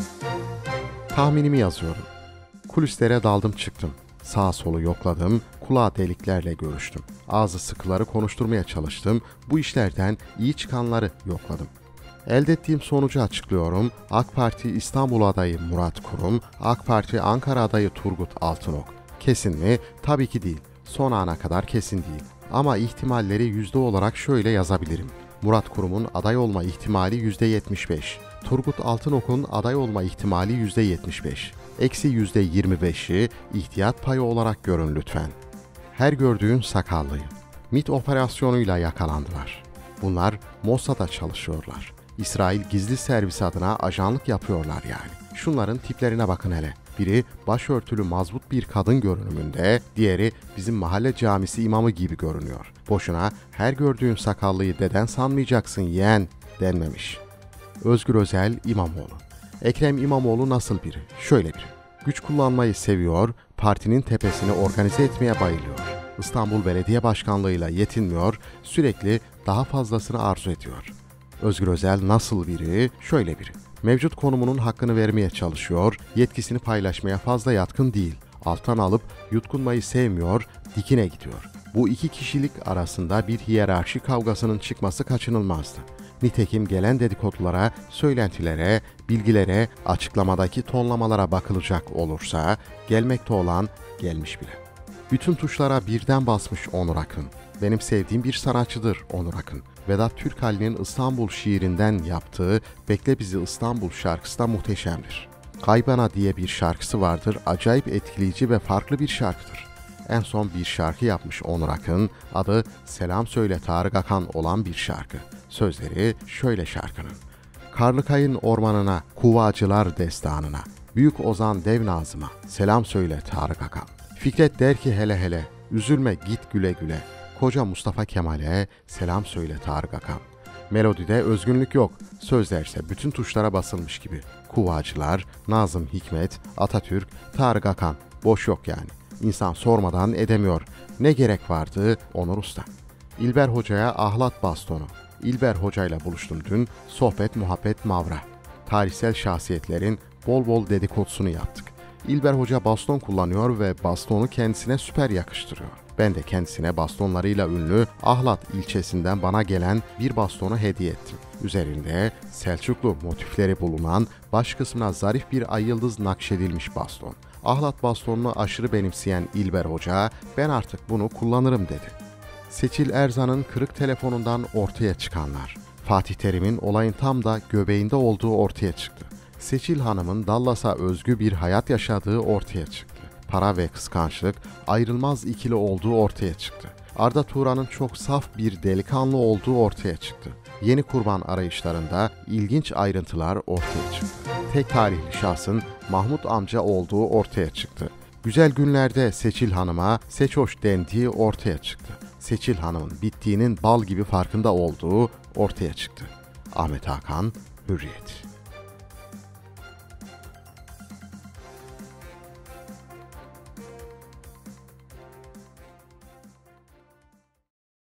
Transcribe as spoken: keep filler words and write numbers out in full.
Tahminimi yazıyorum. Kulislere daldım çıktım. Sağa solu yokladım, kulağa deliklerle görüştüm. Ağzı sıkıları konuşturmaya çalıştım, bu işlerden iyi çıkanları yokladım. Elde ettiğim sonucu açıklıyorum. AK Parti İstanbul adayı Murat Kurum, AK Parti Ankara adayı Turgut Altınok. Kesin mi? Tabii ki değil. Son ana kadar kesin değil. Ama ihtimalleri yüzde olarak şöyle yazabilirim. Murat Kurum'un aday olma ihtimali yüzde yetmiş beş. Turgut Altınok'un aday olma ihtimali yüzde yetmiş beş. Eksi yüzde yirmi beşi ihtiyat payı olarak görün lütfen. Her gördüğün sakallıyı. MİT operasyonuyla yakalandılar. Bunlar Mossad'a çalışıyorlar. İsrail gizli servis adına ajanlık yapıyorlar yani. Şunların tiplerine bakın hele. Biri başörtülü mazbut bir kadın görünümünde, diğeri bizim mahalle camisi imamı gibi görünüyor. Boşuna her gördüğün sakallıyı deden sanmayacaksın yeğen denmemiş. Özgür Özel İmamoğlu. Ekrem İmamoğlu nasıl biri? Şöyle biri. Güç kullanmayı seviyor, partinin tepesini organize etmeye bayılıyor. İstanbul Belediye Başkanlığı'yla yetinmiyor, sürekli daha fazlasını arzu ediyor. Özgür Özel nasıl biri? Şöyle biri. Mevcut konumunun hakkını vermeye çalışıyor, yetkisini paylaşmaya fazla yatkın değil. Alttan alıp yutkunmayı sevmiyor, dikine gidiyor. Bu iki kişilik arasında bir hiyerarşi kavgasının çıkması kaçınılmazdı. Nitekim gelen dedikodulara, söylentilere, bilgilere, açıklamadaki tonlamalara bakılacak olursa gelmekte olan gelmiş bile. Bütün tuşlara birden basmış Onur Akın. Benim sevdiğim bir sanatçıdır Onur Akın. Vedat Türkali'nin İstanbul şiirinden yaptığı Bekle Bizi İstanbul şarkısı da muhteşemdir. Kaybana diye bir şarkısı vardır, acayip etkileyici ve farklı bir şarkıdır. En son bir şarkı yapmış Onur Akın, adı Selam Söyle Tarık Akan olan bir şarkı. Sözleri şöyle şarkının. Karlıkayın ormanına, kuvacılar destanına, büyük ozan dev nazıma, selam söyle Tarık Akan. Fikret der ki hele hele, üzülme git güle güle, koca Mustafa Kemal'e selam söyle Tarık Akan. Melodide özgünlük yok, sözlerse bütün tuşlara basılmış gibi. Kuvacılar, Nazım Hikmet, Atatürk, Tarık Akan, boş yok yani. İnsan sormadan edemiyor. Ne gerek vardı Onur Usta? İlber Hoca'ya ahlat bastonu. İlber Hoca'yla buluştum dün, sohbet muhabbet mavra. Tarihsel şahsiyetlerin bol bol dedikodusunu yaptık. İlber Hoca baston kullanıyor ve bastonu kendisine süper yakıştırıyor. Ben de kendisine bastonlarıyla ünlü Ahlat ilçesinden bana gelen bir bastonu hediye ettim. Üzerinde Selçuklu motifleri bulunan, baş kısmına zarif bir ay yıldız nakşedilmiş baston. Ahlat bastonunu aşırı benimseyen İlber Hoca, ben artık bunu kullanırım dedi. Seçil Erzan'ın kırık telefonundan ortaya çıkanlar. Fatih Terim'in olayın tam da göbeğinde olduğu ortaya çıktı. Seçil Hanım'ın Dallas'a özgü bir hayat yaşadığı ortaya çıktı. Para ve kıskançlık ayrılmaz ikili olduğu ortaya çıktı. Arda Turan'ın çok saf bir delikanlı olduğu ortaya çıktı. Yeni kurban arayışlarında ilginç ayrıntılar ortaya çıktı. Tek talihli şahsın Mahmut amca olduğu ortaya çıktı. Güzel günlerde Seçil Hanım'a Seçoş dendiği ortaya çıktı. Seçil Hanım'ın bittiğinin bal gibi farkında olduğu ortaya çıktı. Ahmet Hakan, Hürriyet.